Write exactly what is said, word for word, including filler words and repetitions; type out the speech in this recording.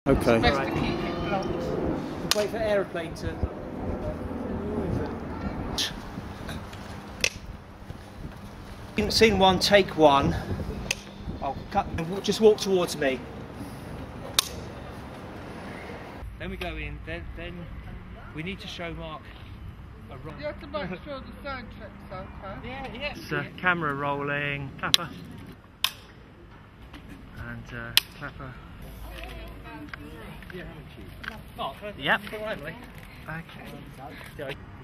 Okay. It's best Right. to keep it blocked. Wait for aeroplane to... Scene one, take one. I'll cut, just walk towards me. Then we go in, then, then we need to show Mark a roll. You have to make sure the soundtrack's okay. Yeah, yeah. It's uh, camera rolling, clapper, and uh, clapper. Mark, Yep. come on, Emily. Okay. Yeah.